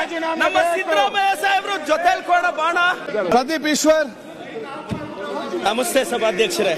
ನಮ್ಮ ಸಿದ್ದರಾಮಯ್ಯ ಸಾಹೇಬರು ಜೊತೆಲಿ ಕೊಡ ಬಾಣ. ಪ್ರದೀಪ್ ಈಶ್ವರ್. ನಮಸ್ತೆ ಸಭಾಧ್ಯಕ್ಷರೇ.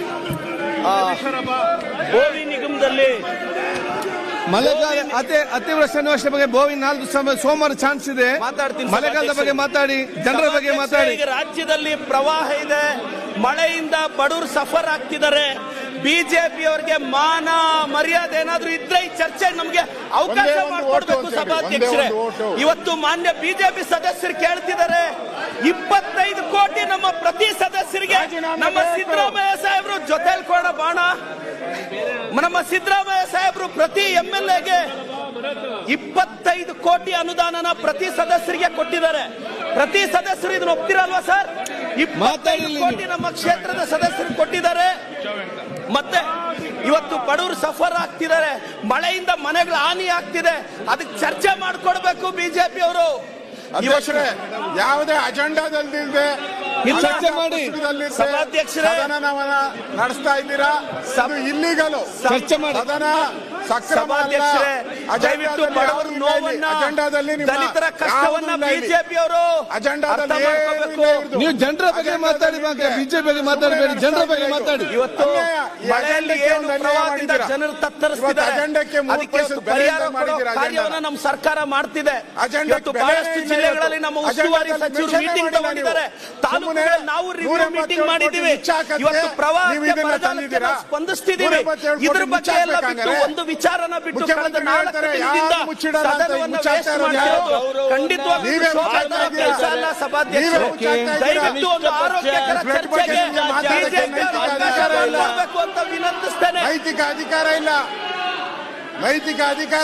ಬೋವಿ ನಿಗಮದಲ್ಲಿ ಮಳೆಗಾಲ ಅತಿವೃಷ್ಟಿ ನಿವಾರಣೆ ಬಗ್ಗೆ ಬೋವಿ 4 ಸೋಮವಾರ ಚಾನ್ಸ್ ಇದೆ. ಮಳೆಗಾಲದ ಬಗ್ಗೆ ಮಾತಾಡಿ, ಜನರ ಬಗ್ಗೆ ಮಾತಾಡಿ. ಈಗ ರಾಜ್ಯದಲ್ಲಿ ಪ್ರವಾಹ ಇದೆ, ಮಳೆಯಿಂದ ಬಡವರು ಸಫರ್ ಆಗ್ತಿದ್ದಾರೆ. ಬಿಜೆಪಿ ಅವರಿಗೆ ಮಾನ ಮರ್ಯಾದೆ ಏನಾದ್ರೂ ಇದ್ರೆ ಈ ಚರ್ಚೆಗೆ ನಮಗೆ ಅವಕಾಶ ಮಾಡಿಕೊಡ್ಬೇಕು ಸಭಾಧ್ಯಕ್ಷರೇ. ಇವತ್ತು ಮಾನ್ಯ ಬಿಜೆಪಿ ಸದಸ್ಯರು ಕೇಳ್ತಿದ್ದಾರೆ 25 ಕೋಟಿ ನಮ್ಮ ಪ್ರತಿ ಸದಸ್ಯರಿಗೆ ನಮ್ಮ ಸಿದ್ದರಾಮಯ್ಯ ಸಾಹೇಬರು ಜೊತೆಲಿ ಕೊಡ ಬಾಣ. ನಮ್ಮ ಸಿದ್ದರಾಮಯ್ಯ ಸಾಹೇಬರು ಪ್ರತಿ MLAಗೆ 25 ಕೋಟಿ ಅನುದಾನನ ಪ್ರತಿ ಸದಸ್ಯರಿಗೆ ಕೊಟ್ಟಿದ್ದಾರೆ. ಪ್ರತಿ ಸದಸ್ಯರು ಇದನ್ನ ಒಪ್ತಿರಲ್ವಾ ಸರ್? 25 ಕೋಟಿ ನಮ್ಮ ಕ್ಷೇತ್ರದ ಸದಸ್ಯರು ಕೊಟ್ಟಿದ್ದಾರೆ. ಮತ್ತೆ ಇವತ್ತು ಬಡವರು ಸಫರ್ ಆಗ್ತಿದ್ದಾರೆ, ಮಳೆಯಿಂದ ಮನೆಗಳ ಹಾನಿ ಆಗ್ತಿದೆ. ಅದಕ್ಕೆ ಚರ್ಚೆ ಮಾಡ್ಕೊಡ್ಬೇಕು ಬಿಜೆಪಿ ಅವರು. ಅಧ್ಯಕ್ಷರೇ, ಯಾವುದೇ ಅಜೆಂಡಾದಲ್ಲಿದೆ ಚರ್ಚೆ ಮಾಡಿ ಸಭಾಧ್ಯಕ್ಷರೇ ನಡೆಸ್ತಾ ಇದ್ದೀರಾ? ಇಲ್ಲಿಗಲು ಚರ್ಚೆ ಮಾಡಿ. ಸದನ ಸಕ್ರಮ ದಯವಿಟ್ಟು ಬಡವರ ನೋವನ್ನ, ದಲಿತರ ಕಷ್ಟವನ್ನ ಬಿಜೆಪಿ ಅವರು ಅರ್ಥ ಮಾಡ್ಕೋಬೇಕು. ನೀವು ಜನರ ಬಗ್ಗೆ ಮಾತಾಡಿ, ಬಿಜೆಪಿ ಬಗ್ಗೆ ಮಾತಾಡಬೇಡಿ, ಜನರ ಬಗ್ಗೆ ಮಾತಾಡಿ. ಇವತ್ತು ಮಳೆಯಲ್ಲಿ ಏನು ಪ್ರವಾಹದಿಂದ ಜನರು ತತ್ತರಿಸ್ತಿದ್ದಾರೆ, ಅದಕ್ಕೆ ಪರಿಹಾರ ಕೊಡೋ ಕಾರ್ಯವನ್ನ ನಮ್ಮ ಸರ್ಕಾರ ಮಾಡ್ತಿದೆ. ಇವತ್ತು ಬಹಳಷ್ಟು ಜಿಲ್ಲೆಗಳಲ್ಲಿ ನಮ್ಮ ಉಸ್ತುವಾರಿ ಸಚಿವರು ಮೀಟಿಂಗ್ ತಗೊಂಡಿದ್ದಾರೆ. ತಾಲೂಕುಗಳಲ್ಲಿ ನಾವು ರಿವ್ಯೂ ಮೀಟಿಂಗ್ ಮಾಡಿದ್ದೀವಿ. ಇವತ್ತು ಪ್ರವಾಹಕ್ಕೆ ಬರಗಾಲಕ್ಕೆ ಸ್ಪಂದಿಸ್ತಿದ್ದೀವಿ. ಇದ್ರ ಬಗ್ಗೆ ಎಲ್ಲ ಬಿಟ್ಟು ಒಂದು ವಿಚಾರನ ಬಿಟ್ಟು ಕಳೆದ 4 ದಿನದಿಂದ ಸದನವನ್ನ ವೇಸ್ಟ್ ಮಾಡ್ತಿರೋದು ಖಂಡಿತವಾಗಿ ಶೋಭಾಕರ ಕೆಲಸ ಅಲ್ಲ ಸಭಾಧ್ಯಕ್ಷರು. ದಯವಿಟ್ಟು ಒಂದು ಆರೋಗ್ಯಕರ ಚರ್ಚೆಗೆ ಬಿಜೆಪಿ ಅವಕಾಶ ಮಾಡಬೇಕು ಅಂತ ವಿನಂತಿಸ್ತೇನೆ. ನೈತಿಕ ಅಧಿಕಾರ ಇಲ್ಲ, ನೈತಿಕ ಅಧಿಕಾರ.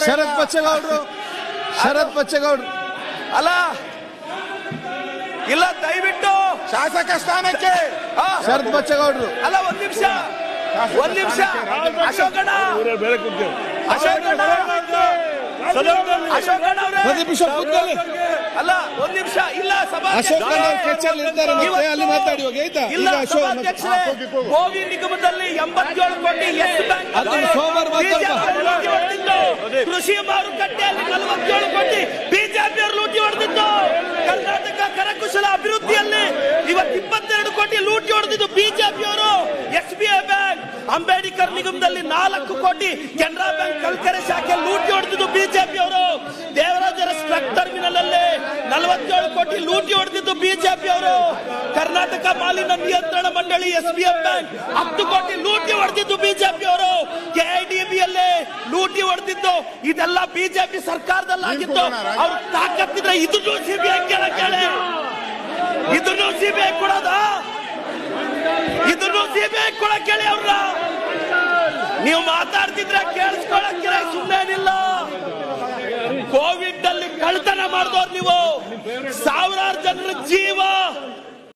ಶರತ್ ಬಚ್ಚೇಗೌಡರು ಅಲ್ಲ ಇಲ್ಲ, ದಯವಿಟ್ಟು ಶಾಸಕ ಸ್ಥಾನಕ್ಕೆ ಶರತ್ ಬಚ್ಚೇಗೌಡರು ಅಲ್ಲ. ಒಂದ್ ನಿಮಿಷ ಅಶೋಕಣ್ಣ ಅಲ್ಲ, ಒಂದ್ ನಿಮಿಷ ಇಲ್ಲ ಸಭಾಧ್ಯಕ್ಷರೇ. ಗೋವಿ ನಿಗಮದಲ್ಲಿ 87 ಕೋಟಿ ಎಸ್ ಬ್ಯಾಂಕ್, ಕೃಷಿ ಮಾರುಕಟ್ಟೆಯಲ್ಲಿ 47 ಕೋಟಿ ಬಿಜೆಪಿ ಅವರು ಲೂಟಿ ಹೊಡೆದಿದ್ದು. ಕರ್ನಾಟಕ ಕರಕುಶಲ ಅಭಿವೃದ್ಧಿಯಲ್ಲಿ ಇವತ್ತು 22 ಕೋಟಿ ಲೂಟಿ ಹೊಡೆದಿದ್ದು ಬಿಜೆಪಿ ಅವರು. SBI ಬ್ಯಾಂಕ್, ಅಂಬೇಡ್ಕರ್ ನಿಗಮದಲ್ಲಿ 4 ಕೋಟಿ, ಕೆನರಾ ಬ್ಯಾಂಕ್ ಕಲ್ಕೆರೆ ಶಾಖೆ ಲೂಟಿ ಹೊಡೆದಿದ್ದು ಬಿಜೆಪಿ ಅವರು. ದೇವರಾಜರ ಟ್ರಕ್ ಟರ್ಮಿನಲ್ ಅಲ್ಲಿ 47 ಕೋಟಿ ಲೂಟಿ ಹೊಡೆದಿದ್ದು ಬಿಜೆಪಿ ಅವರು. ಕರ್ನಾಟಕ ಮಾಲಿನ್ಯ ನಿಯಂತ್ರಣ ಮಂಡಳಿ SBI ಬ್ಯಾಂಕ್ 10 ಕೋಟಿ ಲೂಟಿ ಹೊಡೆದಿದ್ದು ಬಿಜೆಪಿ ಅವರು. KIDB ಯಲ್ಲಿ ಲೂಟಿ ಹೊಡೆದಿದ್ದು ಇದೆಲ್ಲ ಬಿಜೆಪಿ ಸರ್ಕಾರದಲ್ಲಾಗಿತ್ತು. ಅವ್ರು ತಾಕತ್ತಿದ್ರೆ ಇದನ್ನು ಸಿಬಿಐ ಕೇಳಿ, ಇದನ್ನು ಸಿಬಿಐ ಕೊಡೋದ, ಇದನ್ನು ಸಿಬಿಐ ಕೊಡಕ್ಕೆ ಹೇಳಿ ಅವ್ರ. ನೀವು ಮಾತಾಡ್ತಿದ್ರೆ ಕೇಳಿಸ್ಕೊಳಕ್ಕೆ ಸುಮ್ಮನೇನಿಲ್ಲ. ಕೋವಿಡ್ ಅಲ್ಲಿ ಕಳ್ತನ ಮಾಡಿದವ್ರು ನೀವು. ಸಾವಿರಾರು ಜನರ ಜೀವ